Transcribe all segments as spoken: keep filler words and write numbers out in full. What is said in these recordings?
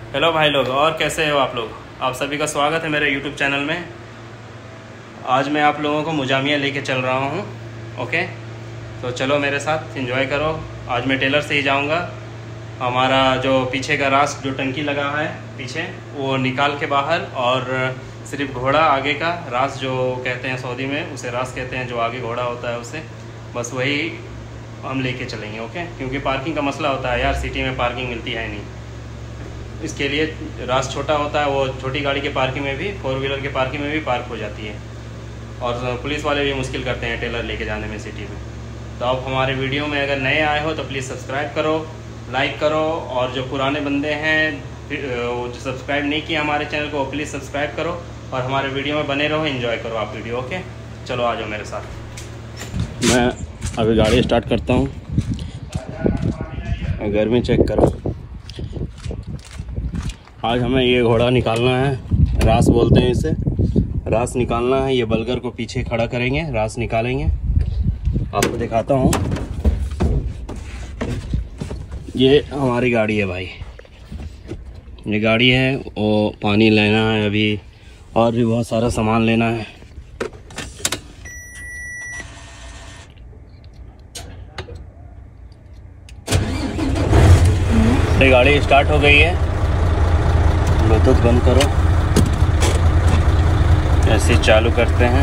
Hello भाई लोग, और कैसे हो आप लोग। आप सभी का स्वागत है मेरे यूट्यूब चैनल में। आज मैं आप लोगों को मुजामिया लेके चल रहा हूँ। ओके, तो चलो मेरे साथ एंजॉय करो। आज मैं टेलर से ही जाऊँगा। हमारा जो पीछे का रास जो टंकी लगा है पीछे, वो निकाल के बाहर, और सिर्फ घोड़ा आगे का रास जो कहते हैं सऊदी में, उसे रास कहते हैं, जो आगे घोड़ा होता है उसे, बस वही हम लेके चलेंगे। ओके, क्योंकि पार्किंग का मसला होता है यार, सिटी में पार्किंग मिलती है नहीं, इसके लिए रास छोटा होता है। वो छोटी गाड़ी के पार्किंग में भी, फोर व्हीलर के पार्किंग में भी पार्क हो जाती है, और पुलिस वाले भी मुश्किल करते हैं टेलर लेके जाने में सिटी में। तो आप हमारे वीडियो में अगर नए आए हो तो प्लीज़ सब्सक्राइब करो, लाइक करो, और जो पुराने बंदे हैं जो सब्सक्राइब नहीं किया हमारे चैनल को, वो प्लीज़ सब्सक्राइब करो और हमारे वीडियो में बने रहो, एंजॉय करो आप वीडियो। ओके, चलो आ जाओ मेरे साथ। मैं अभी गाड़ी स्टार्ट करता हूँ। गर्मी चेक करो। आज हमें ये घोड़ा निकालना है, रास बोलते हैं इसे, रास निकालना है। ये बलगर को पीछे खड़ा करेंगे, रास निकालेंगे। आपको दिखाता हूँ, ये हमारी गाड़ी है भाई, ये गाड़ी है। वो पानी लेना है अभी, और भी बहुत सारा सामान लेना है। ये गाड़ी स्टार्ट हो गई है। ब्लूटूथ बंद करो, ऐसे चालू करते हैं।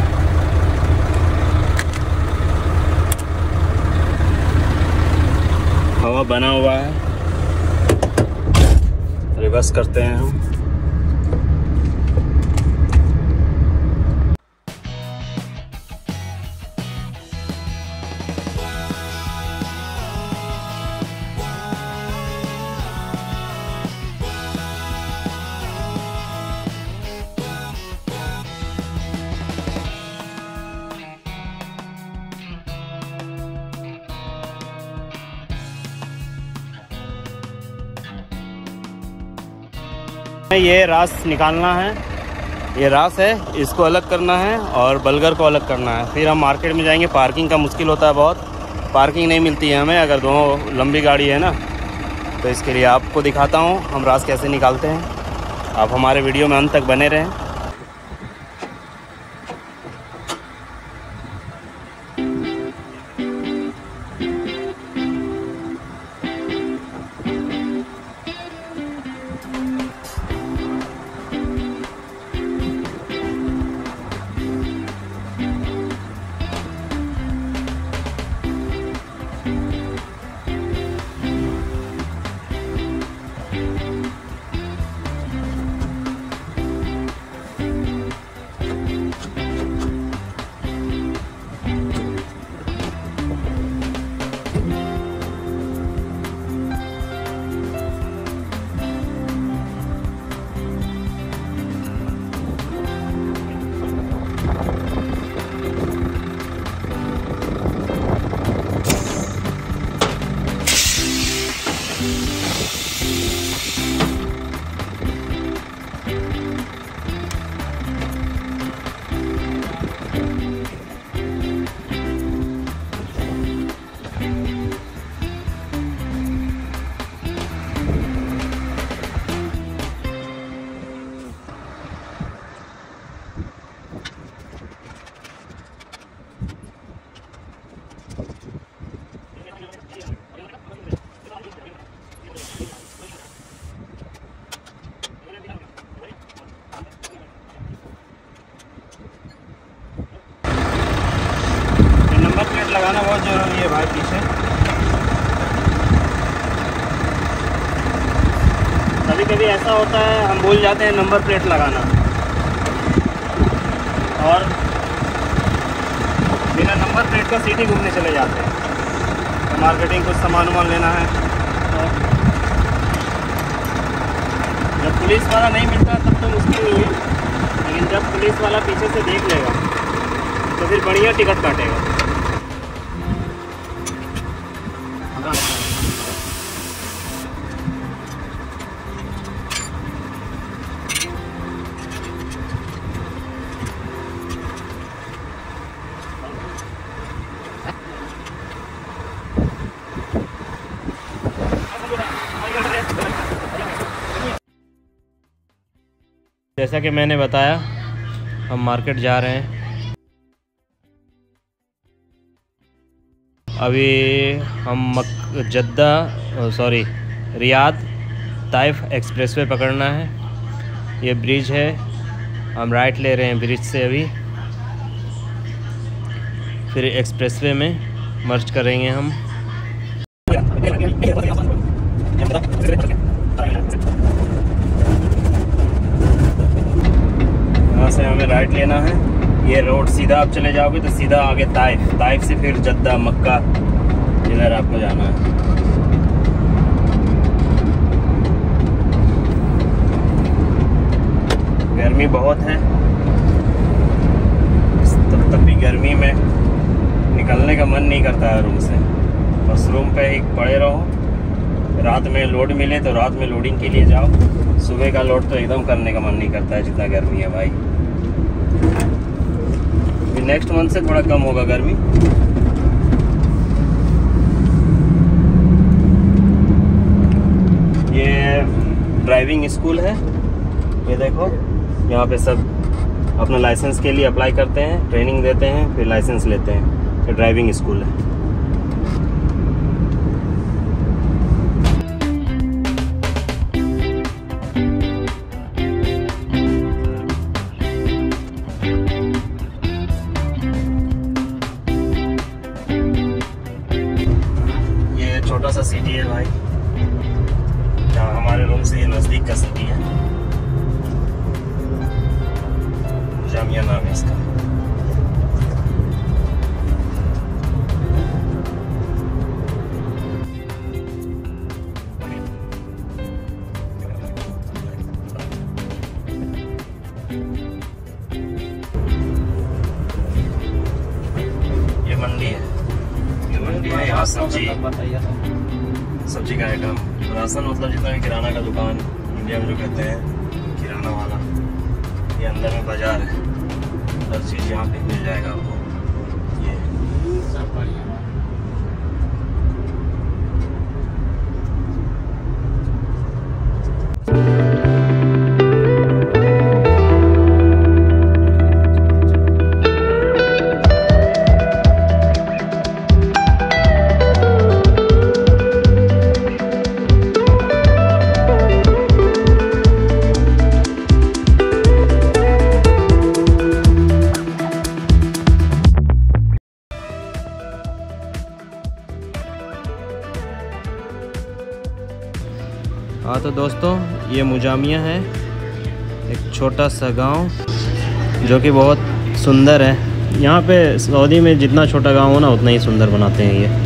हवा बना हुआ है, रिवर्स करते हैं हम। ये रास निकालना है, ये रास है, इसको अलग करना है और बलगर को अलग करना है। फिर हम मार्केट में जाएंगे। पार्किंग का मुश्किल होता है बहुत, पार्किंग नहीं मिलती है हमें अगर दोनों लंबी गाड़ी है ना। तो इसके लिए आपको दिखाता हूँ हम रास कैसे निकालते हैं। आप हमारे वीडियो में अंत तक बने रहें। लगाना बहुत ज़रूरी है भाई पीछे। कभी कभी ऐसा होता है हम भूल जाते हैं नंबर प्लेट लगाना, और बिना नंबर प्लेट का सिटी घूमने चले जाते हैं। तो मार्केटिंग कुछ सामान वामान लेना है, तो जब पुलिस वाला नहीं मिलता तब तो मुश्किल नहीं हुई, लेकिन जब पुलिस वाला पीछे से देख लेगा तो फिर बढ़िया टिकट काटेगा। जैसा कि मैंने बताया, हम मार्केट जा रहे हैं। अभी हम Makkah Jeddah sorry Riyadh Taif expressway पकड़ना है। ये ब्रिज है, हम राइट ले रहे हैं ब्रिज से अभी, फिर एक्सप्रेसवे में मर्ज करेंगे हम। यहाँ से हमें राइट लेना है। ये रोड सीधा आप चले जाओगे तो सीधा आगे ताइफ, ताइफ से फिर जद्दा मक्का, इधर आपको जाना है। गर्मी बहुत है, तब तक भी गर्मी में निकलने का मन नहीं करता है रूम से, बस रूम पे ही पड़े रहो। रात में लोड मिले तो रात में लोडिंग के लिए जाओ, सुबह का लोड तो एकदम करने का मन नहीं करता है, जितना गर्मी है भाई। नेक्स्ट मंथ से थोड़ा कम होगा गर्मी। ये ड्राइविंग स्कूल है, ये देखो, यहाँ पे सब अपना लाइसेंस के लिए अप्लाई करते हैं, ट्रेनिंग देते हैं, फिर लाइसेंस लेते हैं। ये ड्राइविंग स्कूल है। ये छोटा सा सिटी है भाई, जहाँ हमारे रूम से ये नज़दीक का सिटी है। जामिया नाम है इसका। ये मंडी है, ये मंडी है। यहाँ सब्जी सब्जी का आइटम, राशन, मतलब जितना भी किराना का दुकान इंडिया में जो कहते हैं किराना वाला, ये अंदर में बाजार है। हर चीज़ यहाँ पे मिल जाएगा आपको। ये सब बढ़िया। हाँ तो दोस्तों, ये मुजामिया है, एक छोटा सा गांव जो कि बहुत सुंदर है। यहाँ पे सऊदी में जितना छोटा गांव हो ना उतना ही सुंदर बनाते हैं ये।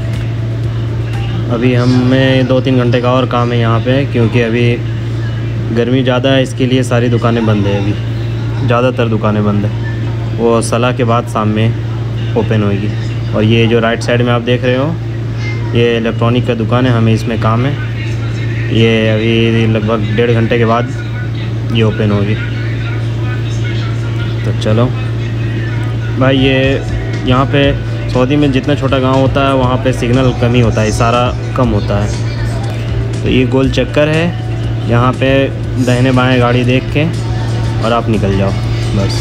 अभी हमें दो तीन घंटे का और काम है यहाँ पे, क्योंकि अभी गर्मी ज़्यादा है, इसके लिए सारी दुकानें बंद है। अभी ज़्यादातर दुकानें बंद है, वो सलाह के बाद शाम में ओपन होगी। और ये जो राइट साइड में आप देख रहे हो, ये इलेक्ट्रॉनिक का दुकान है, हमें इसमें काम है। ये अभी लगभग डेढ़ घंटे के बाद ये ओपन होगी। तो चलो भाई, ये यहाँ पे सऊदी में जितना छोटा गांव होता है वहाँ पे सिग्नल कम ही होता है, इशारा कम होता है। तो ये गोल चक्कर है, यहाँ पे दाहिने बाएं गाड़ी देख के और आप निकल जाओ बस।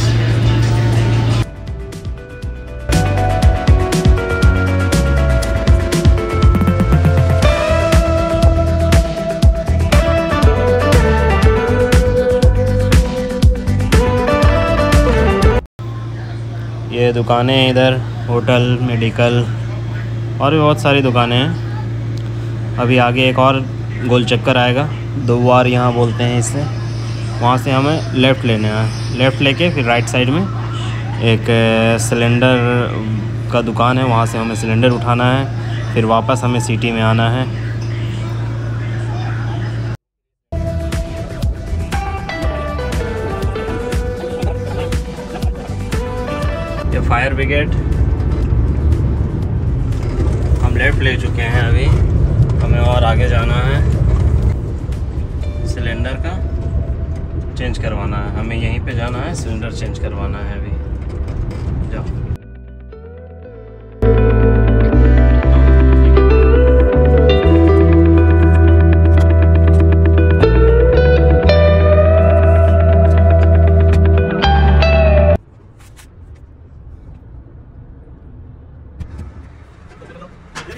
ये दुकानें इधर, होटल, मेडिकल और भी बहुत सारी दुकानें हैं। अभी आगे एक और गोल चक्कर आएगा, दोवार यहाँ बोलते हैं इसे। वहाँ से हमें लेफ़्ट लेने है, लेफ़्ट लेके फिर राइट साइड में एक सिलेंडर का दुकान है, वहाँ से हमें सिलेंडर उठाना है, फिर वापस हमें सिटी में आना है। ये फायर ब्रिगेड, हम लेफ़्ट ले चुके हैं। अभी हमें और आगे जाना है, सिलेंडर का चेंज करवाना है, हमें यहीं पे जाना है, सिलेंडर चेंज करवाना है। अभी जाओ।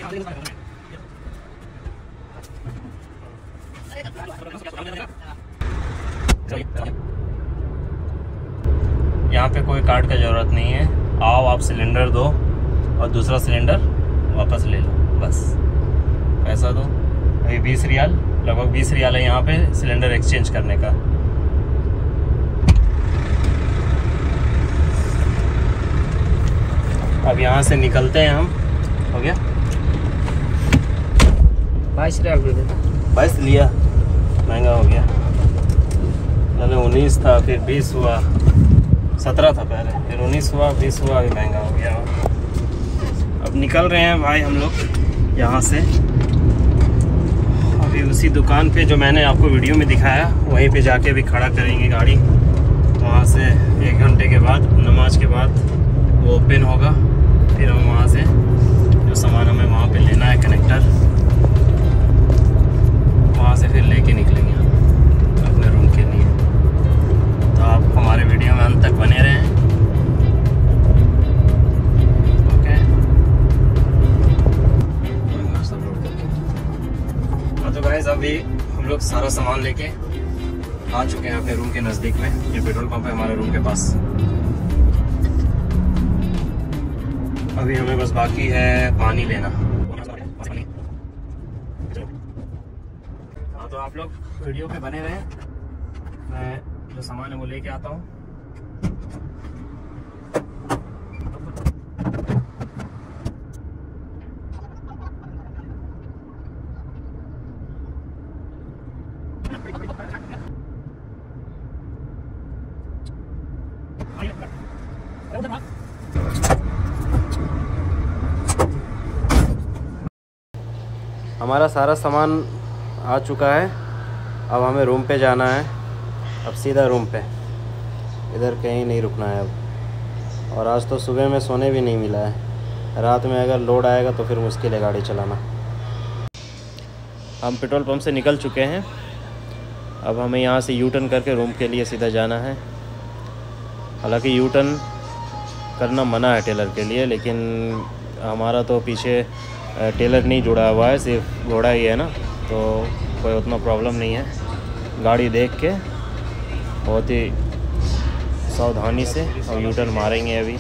यहाँ पे कोई कार्ड का ज़रूरत नहीं है। आओ आप सिलेंडर दो और दूसरा सिलेंडर वापस ले लो, बस पैसा दो। अभी बीस रियाल, लगभग बीस रियाल है यहाँ पे सिलेंडर एक्सचेंज करने का। अब यहाँ से निकलते हैं हम। हो गया बाईस रियाल बाईस लिया, महंगा हो गया। पहले उन्नीस था, फिर बीस हुआ, सत्रह था पहले, फिर उन्नीस हुआ, बीस हुआ, अभी महंगा हो गया। अब निकल रहे हैं भाई हम लोग यहाँ से। अभी उसी दुकान पे जो मैंने आपको वीडियो में दिखाया वहीं पे जाके भी खड़ा करेंगे गाड़ी। वहाँ से एक घंटे के बाद, नमाज के बाद वो ओपन होगा। फिर हम वहाँ से जो सामान हमें वहाँ पे लेना है, कनेक्टर, वहाँ से फिर लेके निकलेंगे अपने रूम के लिए। तो आप हमारे वीडियो में अंत तक बने रहें। ओके, तो गाइस अभी हम लोग सारा सामान लेके आ चुके हैं अपने रूम के नज़दीक में। ये पेट्रोल पंप है हमारे रूम के पास। अभी हमें बस बाकी है पानी लेना। हाँ, तो आप लोग वीडियो पे बने रहें। मैं जो सामान है वो लेके आता हूँ। हमारा सारा सामान आ चुका है। अब हमें रूम पे जाना है। अब सीधा रूम पे, इधर कहीं नहीं रुकना है अब। और आज तो सुबह में सोने भी नहीं मिला है। रात में अगर लोड आएगा तो फिर मुश्किल है गाड़ी चलाना। हम पेट्रोल पंप से निकल चुके हैं। अब हमें यहाँ से यू टर्न करके रूम के लिए सीधा जाना है। हालांकि यू टर्न करना मना है टेलर के लिए, लेकिन हमारा तो पीछे टेलर नहीं जुड़ा हुआ है, सिर्फ घोड़ा ही है ना, तो कोई उतना प्रॉब्लम नहीं है। गाड़ी देख के बहुत ही सावधानी से और यू टर्न मारेंगे अभी।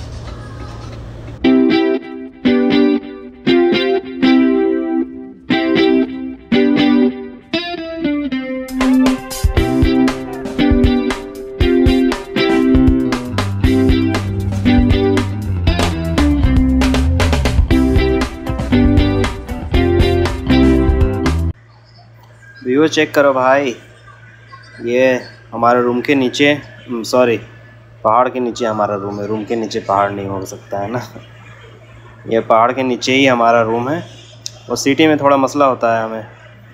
व्यू चेक करो भाई, ये हमारे रूम के नीचे, सॉरी पहाड़ के नीचे हमारा रूम है। रूम के नीचे पहाड़ नहीं हो सकता है ना। ये पहाड़ के नीचे ही हमारा रूम है। और सिटी में थोड़ा मसला होता है हमें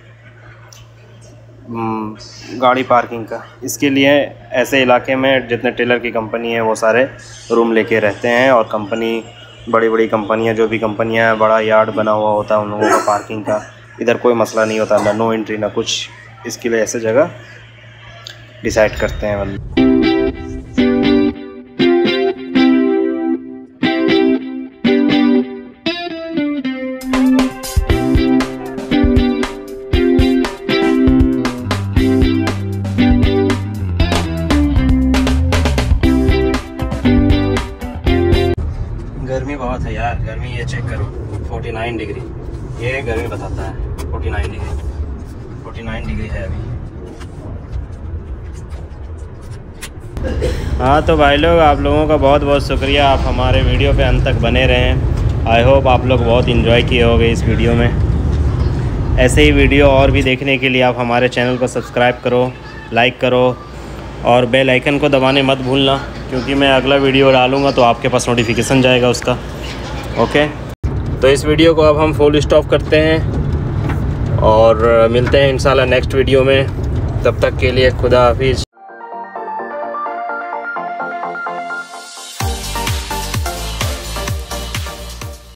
गाड़ी पार्किंग का। इसके लिए ऐसे इलाके में जितने टेलर की कंपनी है वो सारे रूम लेके रहते हैं। और कंपनी, बड़ी बड़ी कंपनियां, जो भी कंपनियां हैं, बड़ा यार्ड बना हुआ होता है उन लोगों का पार्किंग का। इधर कोई मसला नहीं होता, ना नो एंट्री ना कुछ। इसके लिए ऐसे जगह डिसाइड करते हैं मतलब। गर्मी बहुत है यार, गर्मी ये चेक करो, उनचास डिग्री ये गर्मी बताता है। उनचास डिग्री उनचास डिग्री है अभी। हाँ तो भाई लोग, आप लोगों का बहुत बहुत शुक्रिया, आप हमारे वीडियो पे अंत तक बने रहें। आई होप आप लोग बहुत इन्जॉय किए होंगे इस वीडियो में। ऐसे ही वीडियो और भी देखने के लिए आप हमारे चैनल को सब्सक्राइब करो, लाइक करो और बेल आइकन को दबाने मत भूलना, क्योंकि मैं अगला वीडियो डालूँगा तो आपके पास नोटिफिकेशन जाएगा उसका। ओके, तो इस वीडियो को अब हम फुल स्टॉप करते हैं और मिलते हैं इंशाल्लाह नेक्स्ट वीडियो में। तब तक के लिए खुदा हाफिज़।